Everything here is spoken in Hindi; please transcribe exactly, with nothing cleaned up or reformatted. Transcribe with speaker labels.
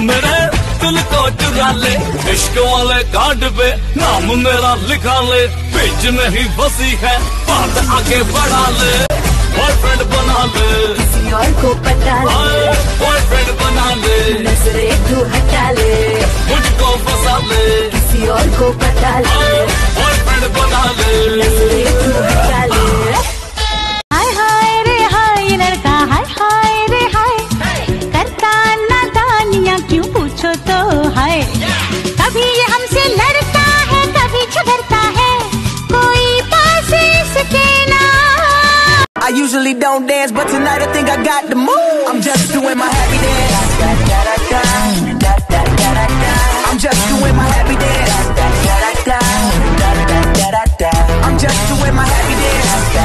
Speaker 1: मेरे दिल को चुरा ले, इश्क वाले कार्ड पे नाम मेरा लिखा ले, बीच में ही बसी है बात आगे बढ़ा ले, बॉयफ्रेंड बना ले,
Speaker 2: किसी और को पटा ले,
Speaker 1: बॉयफ्रेंड बना ले,
Speaker 2: नजरे तू हटा ले,
Speaker 1: मुझको फंसा ले,
Speaker 2: किसी और को पटा ले,
Speaker 1: बॉयफ्रेंड बना ले,
Speaker 2: नजरे तू हटा ले।
Speaker 3: हाय हाय रे हाय लड़का, हाय हाय रे हाय, करता नादानियाँ क्यों पूछो तो हाय। कभी ये हमसे लड़ता है, कभी झगड़ता है, कोई पास इसके ना।
Speaker 4: I usually don't dance, but tonight I think I got the move. I'm just doing my happy dance. Da, da, da, da, da, da, da, da, da. I'm just doing my happy dance. Da, da, da, da, da, da, da, da, da. I'm just doing my happy dance.